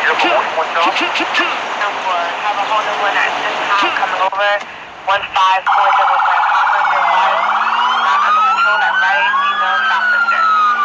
Have a hold of one at this time coming over. 1540 Grand Conference, your life not under control at right, female shoplifter.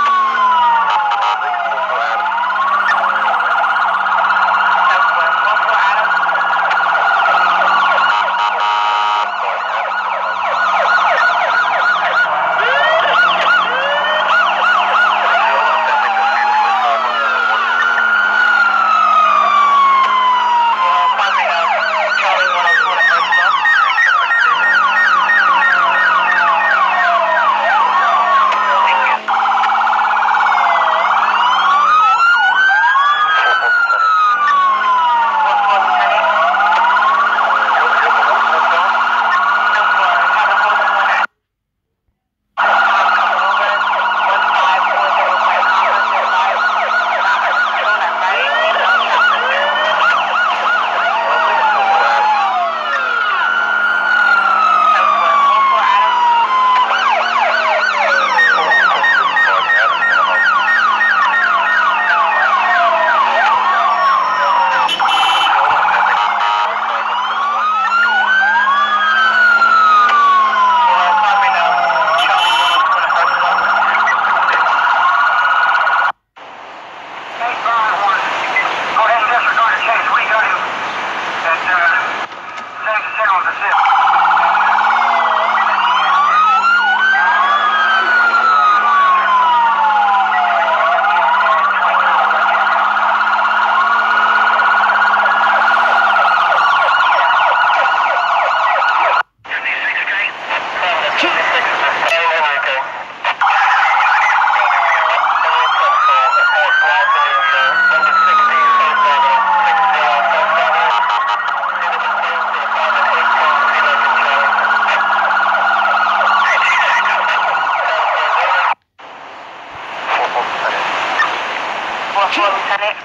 Lieutenant.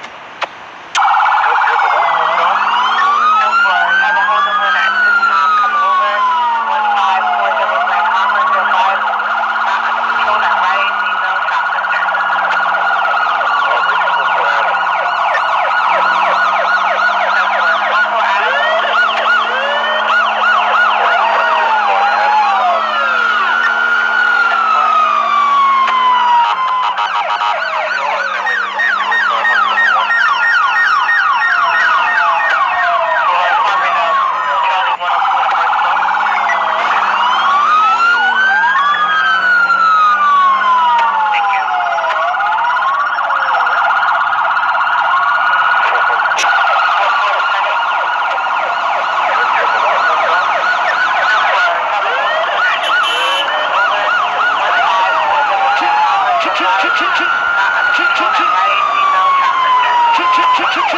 Have a hold of one at this time coming over. 1540 Grand Conference, your life not under control at right, female shoplifter. Not under control at right, female shoplifter.